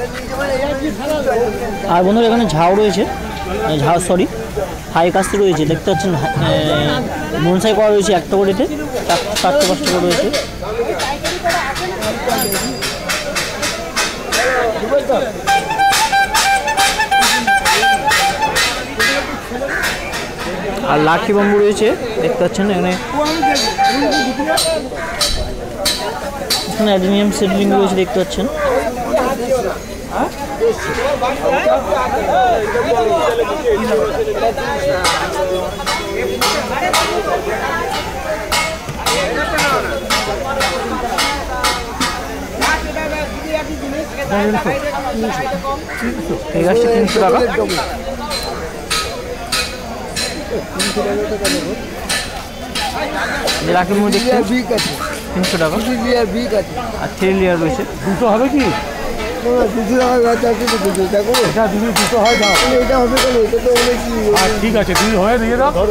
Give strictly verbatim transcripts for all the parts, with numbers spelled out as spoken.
আর বন্ধুরা এখানে ঝাউ রয়েছে, ঝাউ সরি হাই কাস্তে রয়েছে, দেখতে পাচ্ছেন বনসাই করা রয়েছে একটা করেতে চারটে পাঁচটা করে রয়েছে। আর লাঠি বাম্বু রয়েছে দেখতে পাচ্ছেন এখানে, এখানে অ্যাডেনিয়াম সিডলিং রয়েছে দেখতে পাচ্ছেন। এই গাছটা তিনশো টাকা। রাখির মধ্যে তিনশো টাকা আর থ্রি লেয়ার রয়েছে। দুটো হবে কি? ঠিক আছে তুমি হয়ে দিয়ে দাও।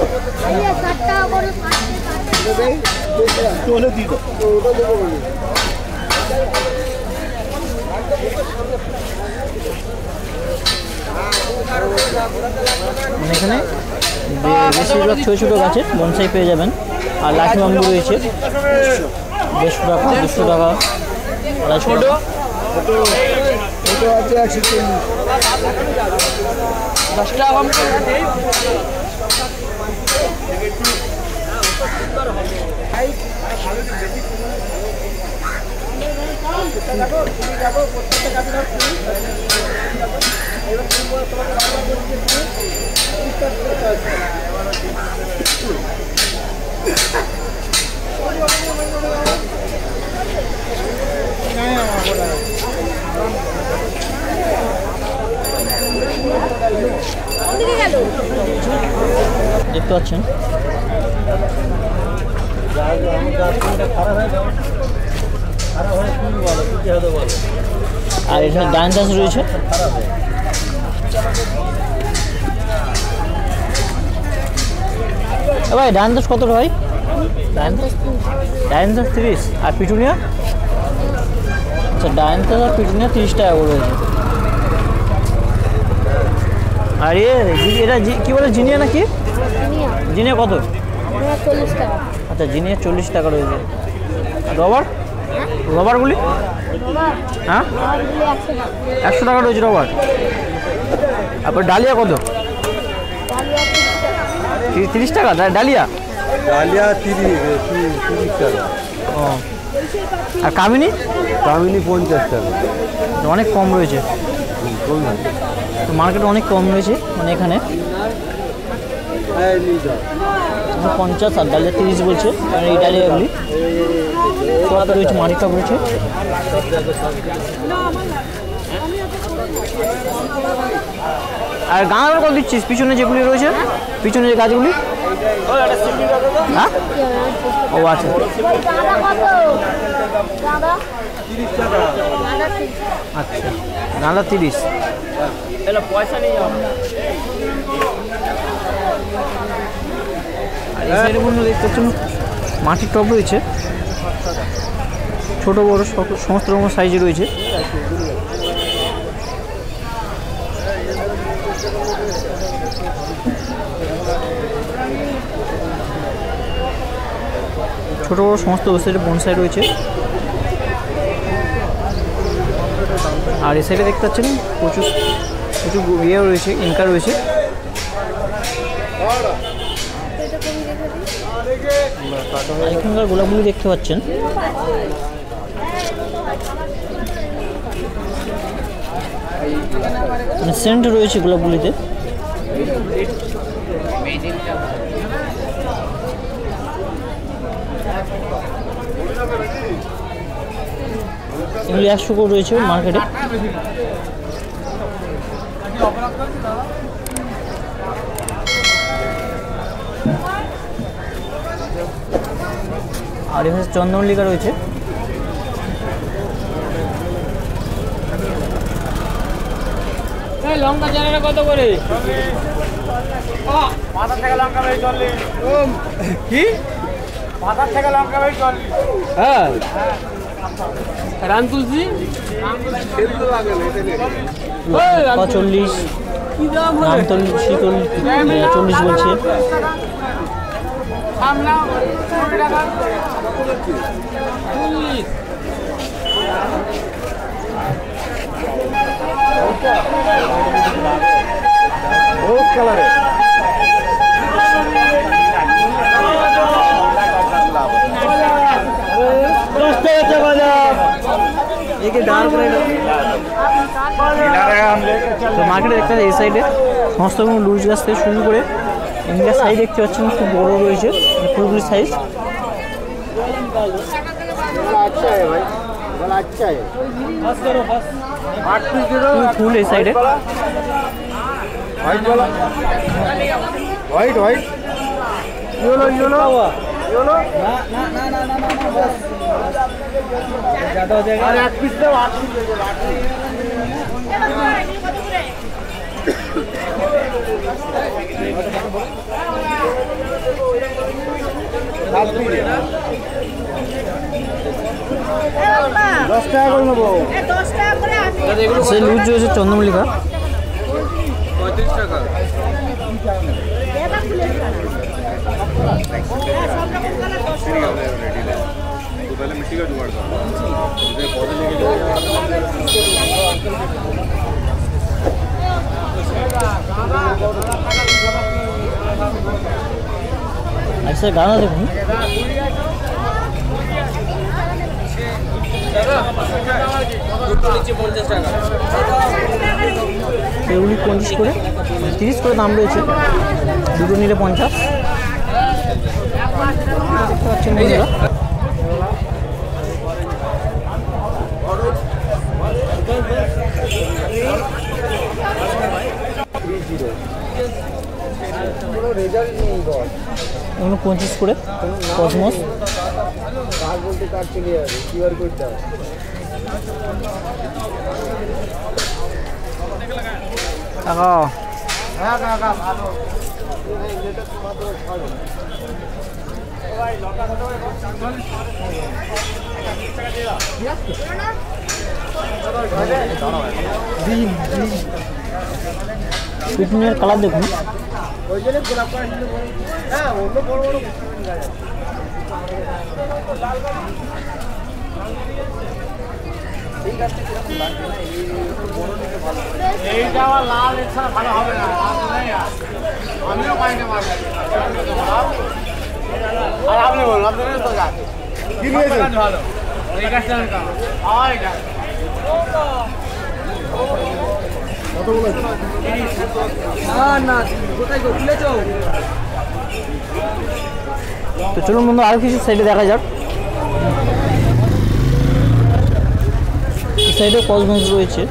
মানে এখানে বেশিরভাগ ছোটো ছোটো গাছের বনসাই পেয়ে যাবেন। আর লাঠি বাম্বু রয়েছে দেড়শো টাকা, দুশো টাকা, আড়াইশো টাকা। দেখতে পাচ্ছেন আর এখানে ডাইন গাছ রয়েছে। ভাই ডাইন গাছ কত ভাই? ডাইন ডাইন গাছ তিরিশ আর পিটুনিয়া? আচ্ছা ডাইন গাছ আর পিটুনিয়া তিরিশ টাকা করে রয়েছে। আর এটা কি বলে জিনিয়া নাকি? জিনিয়া কত? চল্লিশ টাকা। আচ্ছা জিনিয়া চল্লিশ টাকা রয়েছে। রবার রবারগুলি হ্যাঁ একশো টাকা রয়েছে রবার। তারপর ডালিয়া কত? তিরিশ টাকা ডালিয়া? ডালিয়া তিরিশ টাকা। ও আর কামিনী? কামিনী পঞ্চাশ টাকা। অনেক কম রয়েছে, মার্কেটে অনেক কম রয়েছে। মানে এখানে পঞ্চাশ আর ডালিয়া তিরিশ বলছে। কারণ এই ডালিয়াগুলি টপ রয়েছে, মাটির টপ রয়েছে। আর গাঁদা কত দিচ্ছিস? পিছনে যেগুলি রয়েছে, পিছনে যে গাছগুলি? হ্যাঁ ও আচ্ছা আচ্ছা গাঁদা তিরিশ। পয়সা নেই। আর এই সাইডে বন্ধু দেখতে পাচ্ছেন মাটির টব রয়েছে, ছোট বড় সমস্ত রকম সাইজে রয়েছে। ছোট বড় সমস্ত সাইডে বনসাই রয়েছে। আর এই সাইডে দেখতে পাচ্ছেন প্রচুর প্রচুর ইয়ে রয়েছে, ইনকা রয়েছে। এখানকার গোলাপগুলি দেখতে পাচ্ছেন মানে সেন্ট রয়েছে গোলাপগুলিতে। এগুলি একশো করে রয়েছে মার্কেটে। আর এখানে চন্দনলিকা রয়েছে। লঙ্কা জানাটা কত করে? মাথার থেকে লঙ্কা ভাই চল্লিশ। কি মাথার থেকে লঙ্কা ভাই চল্লিশ? হ্যাঁ রান তুলছি চল্লিশ নাম চল্লিশ চল্লিশ বলছে। তো মার্কেটে দেখতে এই সাইডে সমস্ত রকম লুজ গাছ থেকে শুরু করে ইন্ডিয়ার সাইজ দেখতে পাচ্ছেন খুব বড় রয়েছে ফুলগুলির সাইজ। ফুল এই সাইডে white white yellow yellow yellow আর এক পিস দাও আট পিস দশ টাকা করে নেবো। সেই লুজ রয়েছে চন্দ্রমল্লিকা পঁয়ত্রিশ টাকা। पहले मिट्टी का जुगाड़ था पौधे लेके ऐसे गाना देखूँ এগুলি পঞ্চাশ করে তিরিশ করে দাম রয়েছে, দুটো নিলে পঞ্চাশ। দেখতে পাচ্ছেন বন্ধুরা এগুলো পঁচিশ করে কসমস। বলতে কার্ড চলে যাবে কিউআর কোডটা টাকা হ্যাঁ কাকা ভালো এটা তোমাদের ছাড়ো ভাই লকা কত করে টাকা দিয়ে দাও দিন দিন পিটনের কালার দেখুন ওই জন্য গোলাপ কালার হ্যাঁ অন্য বড় বড় ঠিক আছে কিরকম লাগবে না এই বড় নিতে ভালো এইটা আবার লাল এছাড়া ভালো হবে না আমিও পাইনি মারবো আর আপনি বলুন আপনি তো যান কি নিয়েছেন ভালো এই গাছটা আর এটা কত বলেছেন না না কোথায় গো ভুলে যাও। তো চলুন বন্ধু আরো কিছু সাইডে দেখা যাক। এই সাইডে কসমস রয়েছে,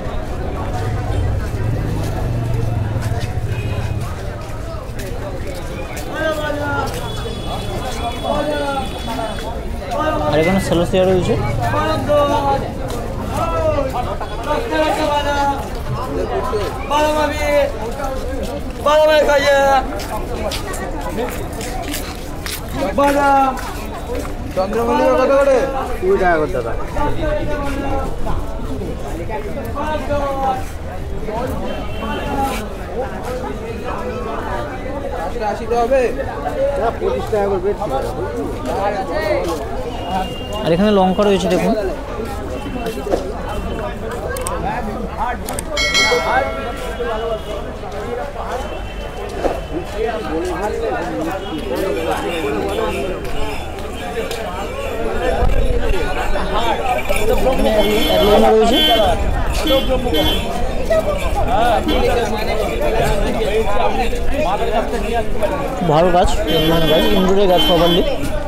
আর এখানে সেলোসিয়া রয়েছে। চন্দ্রমল্লিকা কত করে? কুড়ি টাকা করে দাদা। আশি টাকা হবে, পঁচিশ টাকা করে বেচছি। আর এখানে লঙ্কা রয়েছে দেখুন, রয়েছে ভালো গাছ, গাছ ইন্দুরের গাছ প্রপারলি।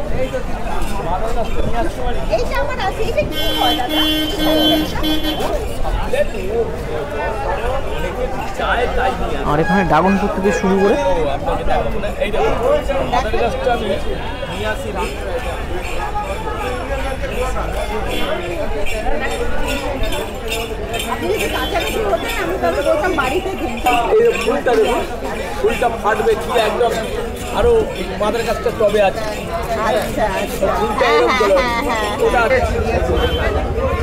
আর এখানে ড্রাগন ফ্রুট থেকে শুরু করে ফুলটা দেখুন, ফুলটা ফাটবে কি একদম আরো মাদার গাছটা টবে আছে। আচ্ছা আচ্ছা, হ্যাঁ হ্যাঁ হ্যাঁ হ্যাঁ।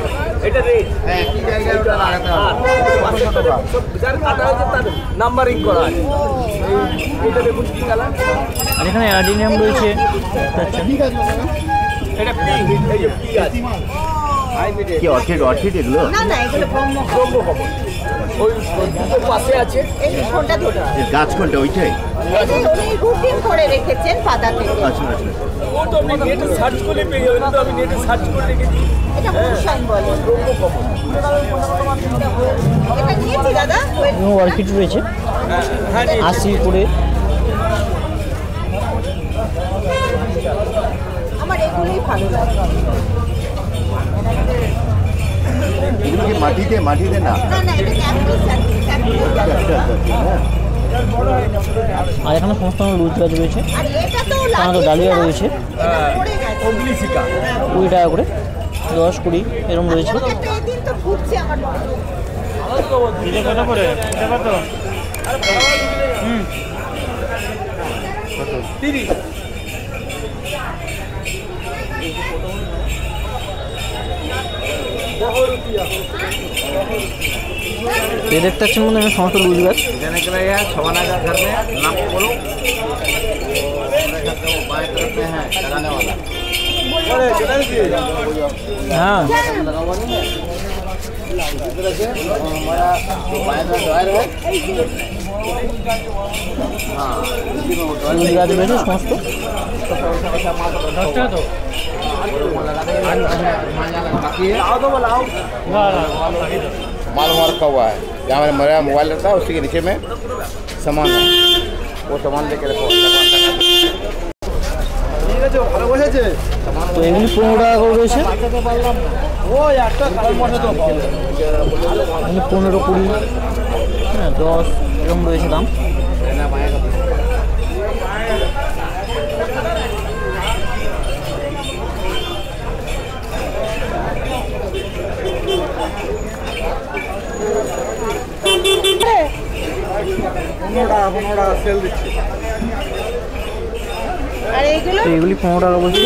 এটা রেট হ্যাঁ কি জায়গায় ওটা লাগাতে হবে যার কাটা হয়েছে তার নাম্বারিং করা আছে এই- এটা দেখুন কি কালার আর এখানে অ্যাডিনিয়াম রয়েছে দেখতে পাচ্ছেন। এটা পিঙ্ক এই যে কি আছে কি অর্কিড অর্কিড এগুলো না না এগুলো ব্রহ্ম ব্রহ্মকমল ওই ওই দুটো পাশে আছে এই ফোনটা ধরে এর গাছ কোনটা ওইটাই এগুলো উনি রুটিন করে রেখেছেন পাতা থেকে আচ্ছা আচ্ছা ও তো আপনি নেটে সার্চ করলে পেয়ে যাবেন তো আমি নেটে সার্চ করে রেখেছি এটা ভূষণ বলে ব্রহ্মকমল এটা নিয়েছি দাদা এবং অর্কিড রয়েছে হ্যাঁ আশি করে। আমার এগুলোই ভালো লাগে এগুলো কি মাটিতে মাটিতে না না না এটা ক্যাম্পাস আচ্ছা আচ্ছা আচ্ছা, হ্যাঁ আর এখানে সমস্ত রুজ গাছ রয়েছে, আর এটা তো সাধারণত ডালিয়া রয়েছে পড়ে গেছে অগ্নিশিকা কুড়ি টাকা করে, দশ কুড়ি এরকম রয়েছে। আমাকে তো এদিন তো ঘুরছে আমার তিরিশ এই দেখতে পাচ্ছেন মনে হয় সমস্ত রুজ গাছ। जाने के लिए छवाना का घर में नाम बोलो बाएं तरफ में है लगाने वाला হ্যাঁ हमारा जो बाएं तरफ ड्रायर है हाँ इसी में वो ड्रायर রুজ গাছ রয়েছে সমস্ত। बाकी है माल मार्क का हुआ है जहाँ मेरा मेरा मोबाइल रहता है उसी के नीचे में सामान है वो सामान लेके रखो তো এগুলি পনেরো টাকা করে রয়েছে, এগুলি পনেরো কুড়ি হ্যাঁ দশ এরকম রয়েছে দাম। আর এইগুলো তো এগুলি পনেরো টাকা বলছি,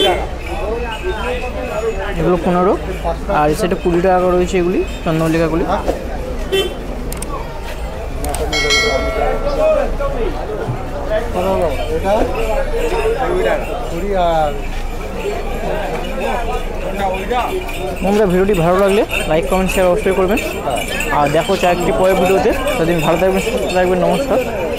এগুলো পনেরো, আর সেটা কুড়ি টাকা করে রয়েছে এগুলি চন্দ্রমল্লিকাগুলি। বন্ধুরা ভিডিওটি ভালো লাগলে লাইক কমেন্ট শেয়ার অবশ্যই করবেন, আর দেখো চাকরি পরের ভিডিওতে। সেদিন ভালো থাকবেন, সুস্থ থাকবেন, নমস্কার।